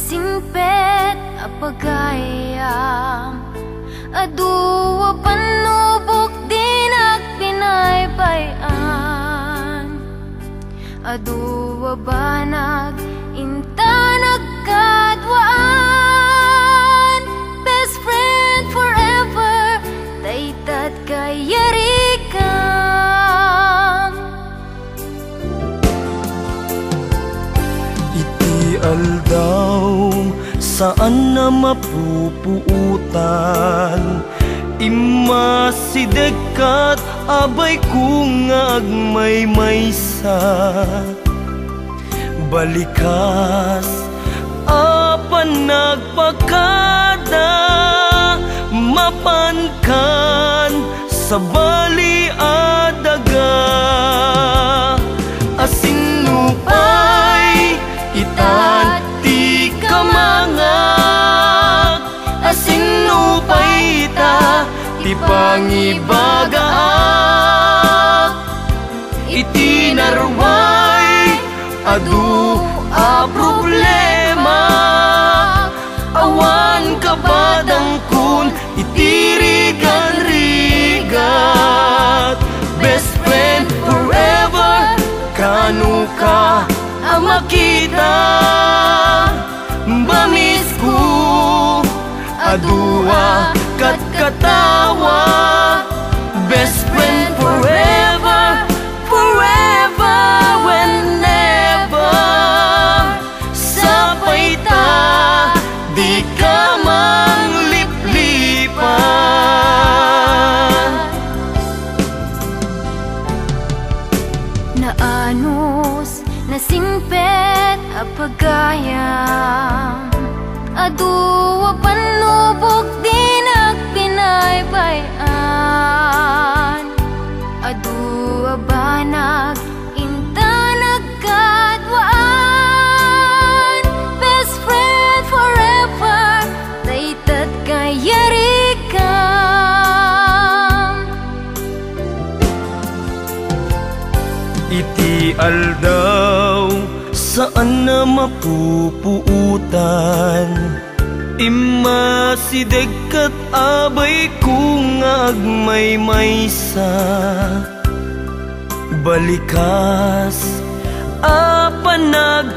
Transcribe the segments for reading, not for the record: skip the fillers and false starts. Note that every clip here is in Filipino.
Nasingpet apagayam aduwa panubok din agpinaybayan aduwa banag inta nagkadwaan best friend forever daytad kayarikam iti aldaw saan na mapupuutan imasidekat abay kung agmaymaysa balikas apan nagpakada mapankan sa bali adaga asinupay itan ti kamangak asinupay ita ti pangibagaak iti narway adu a problema awan kabadang kun itirigan-rigat best friend forever kanu ka ang makita bamis ko adua kat katawa best friend forever forever whenever sapay ta di ka mangliplipan naanos nasingpet apagayam aduwa panubok din agpinaybayan aduwa banag inta nagkadwaan best friend forever daytad kayarikam iti aldaw saan na mapupuutan imasidekat abay kung agmaymaysa balikas apan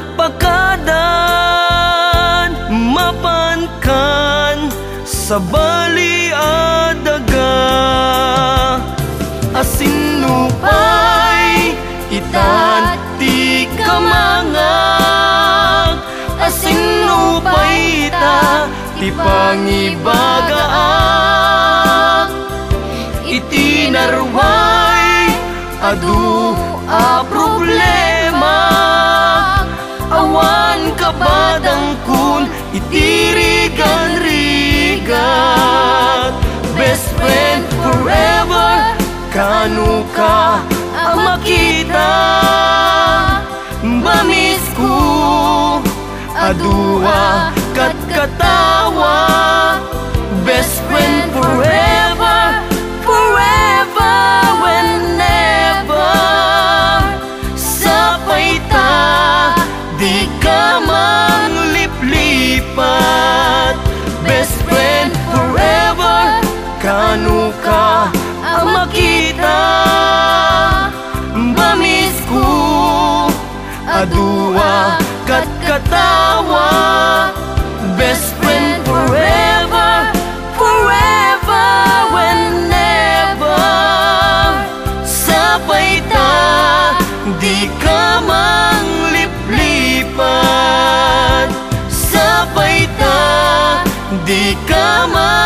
nagpakadan mapankan sa bali adaga asinupay itan ti kamangak asinupay ita ti pangibagaak iti narway adu a problema awan kabadang kun itirigan-rigat best friend forever kanu ka ang makita bamis ko adua kat katawa best friend forever forever whenever sapay ta di ka mangliplipat best friend forever kanu ka ang makita bamis ko adua kat katawa best friend forever forever whenever sapay ta di ka mangliplipat sapay ta di ka